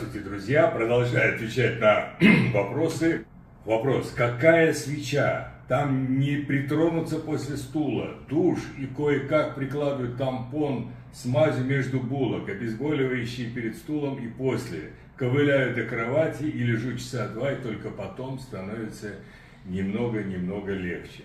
Здравствуйте, друзья! Продолжаю отвечать на вопросы. Вопрос: какая свеча? Там не притронуться после стула. Душ и кое-как прикладывают тампон с мазью между булок, обезболивающие перед стулом и после. Ковыляю до кровати и лежу часа два, и только потом становится немного легче.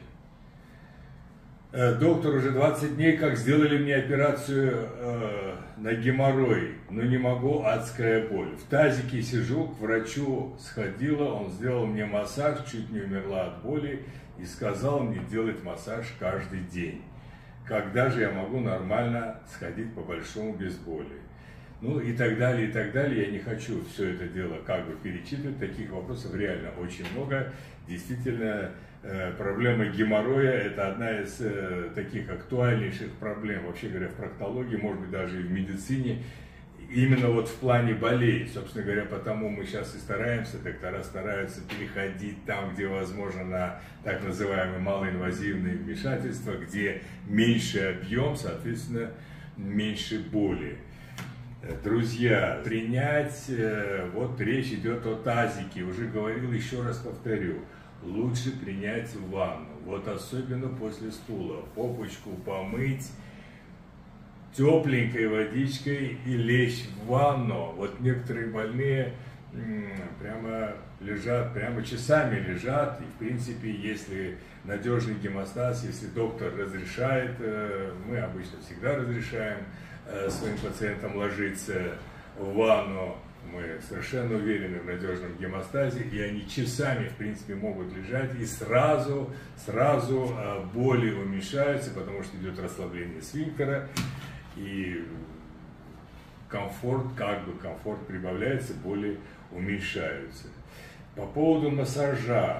Доктор, уже 20 дней как сделали мне операцию на геморрой, но не могу, адская боль. В тазике сижу, к врачу сходила, он сделал мне массаж, чуть не умерла от боли и сказал мне делать массаж каждый день. Когда же я могу нормально сходить по-большому без боли? Ну и так далее, и так далее. Я не хочу все это дело как бы перечитывать, таких вопросов реально очень много. Действительно, проблема геморроя – это одна из таких актуальнейших проблем, вообще говоря, в проктологии, может быть, даже и в медицине, именно вот в плане болей. Собственно говоря, потому мы сейчас и стараемся, доктора стараются переходить там, где возможно, на так называемые малоинвазивные вмешательства, где меньше объем, соответственно, меньше боли. Друзья, принять, вот речь идет о тазике, уже говорил, еще раз повторю, лучше принять ванну, вот особенно после стула, попочку помыть тепленькой водичкой и лечь в ванну. Вот некоторые больные прямо лежат, прямо часами лежат, и в принципе, если надежный гемостаз, если доктор разрешает, мы обычно всегда разрешаем своим пациентам ложиться в ванну, мы совершенно уверены в надежном гемостазе, и они часами, в принципе, могут лежать, и сразу боли уменьшаются, потому что идет расслабление сфинктера, и комфорт прибавляется, боли уменьшаются. По поводу массажа,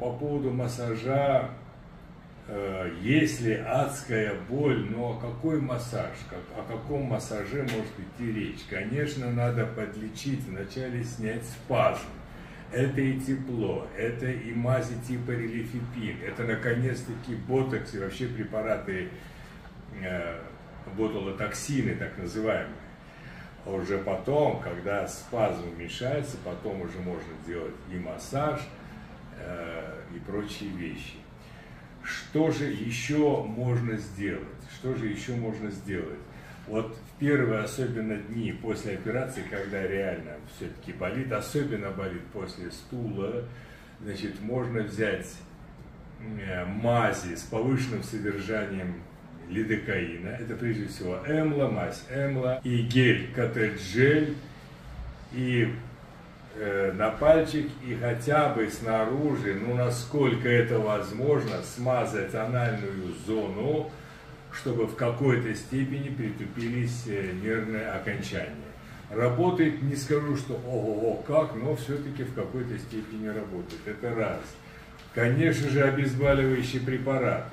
если адская боль, но какой массаж, о каком массаже может идти речь? Конечно, надо подлечить, вначале снять спазм. Это и тепло, это и мази типа релифипин, это наконец-таки ботокс и вообще препараты, ботулотоксины так называемые. А уже потом, когда спазм уменьшается, потом уже можно делать и массаж, и прочие вещи. Что же еще можно сделать? Вот в первые особенно дни после операции, когда реально все-таки болит, особенно болит после стула, значит, можно взять мази с повышенным содержанием лидокаина, это прежде всего эмла, мазь эмла, и гель котеджель, и на пальчик, и хотя бы снаружи, насколько это возможно, смазать анальную зону, чтобы в какой-то степени притупились нервные окончания. Работает, не скажу, что ого-го как, но все-таки в какой-то степени работает. Это раз. Конечно же, обезболивающие препараты.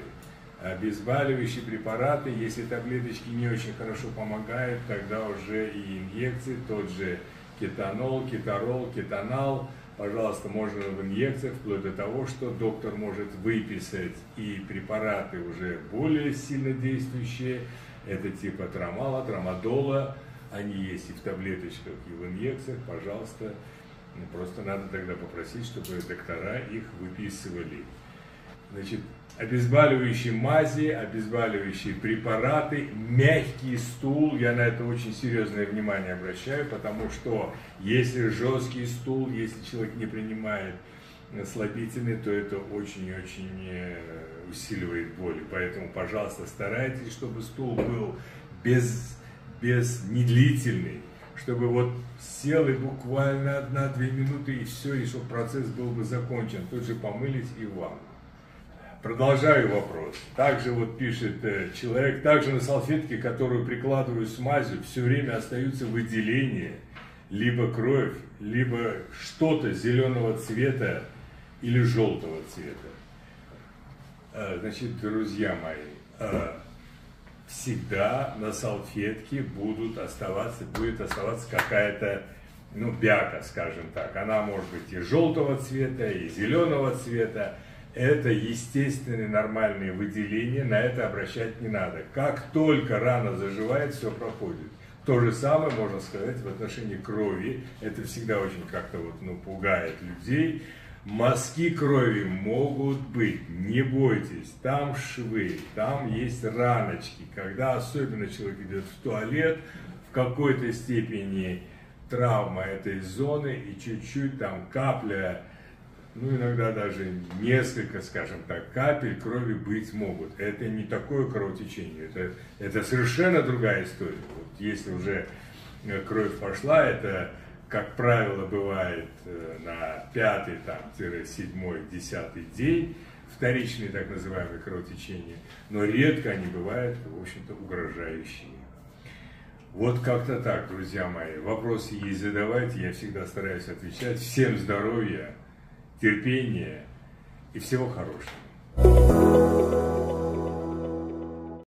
Если таблеточки не очень хорошо помогают, тогда уже и инъекции, тот же кетанол, кетарол, кетанал, пожалуйста, можно в инъекциях, вплоть до того, что доктор может выписать и препараты уже более сильно действующие, это типа трамала, трамадола, они есть и в таблеточках, и в инъекциях, пожалуйста, просто надо тогда попросить, чтобы доктора их выписывали. Значит, обезболивающие мази, обезболивающие препараты, мягкий стул, я на это очень серьезное внимание обращаю, потому что если жесткий стул, если человек не принимает слабительные, то это очень и очень усиливает боли. Поэтому, пожалуйста, старайтесь, чтобы стул был недлительный, чтобы вот сел и буквально 1-2 минуты и все, и чтобы процесс был бы закончен, тут же помылись и в ванну. Продолжаю вопрос. Также вот пишет человек, также на салфетке, которую прикладываю с мазью, все время остаются выделения, либо кровь, либо что-то зеленого цвета или желтого цвета. Значит, друзья мои, всегда на салфетке будет оставаться какая-то, бяка, скажем так. Она может быть и желтого цвета, и зеленого цвета. Это естественные нормальные выделения, на это обращать не надо. Как только рана заживает, все проходит. То же самое можно сказать в отношении крови. Это всегда очень как-то вот, ну, пугает людей. Мазки крови могут быть, не бойтесь, там швы, там есть раночки. Когда особенно человек идет в туалет, в какой-то степени травма этой зоны и чуть-чуть там капля, ну иногда даже несколько, скажем так, капель крови быть могут. Это не такое кровотечение, это совершенно другая история. Вот если уже кровь пошла, это, как правило, бывает на 5-й, 7-й, 10-й день, вторичные так называемые кровотечения, но редко они бывают, в общем-то, угрожающие. Вот как-то так, друзья мои. Вопросы есть, задавайте, я всегда стараюсь отвечать. Всем здоровья, терпения и всего хорошего.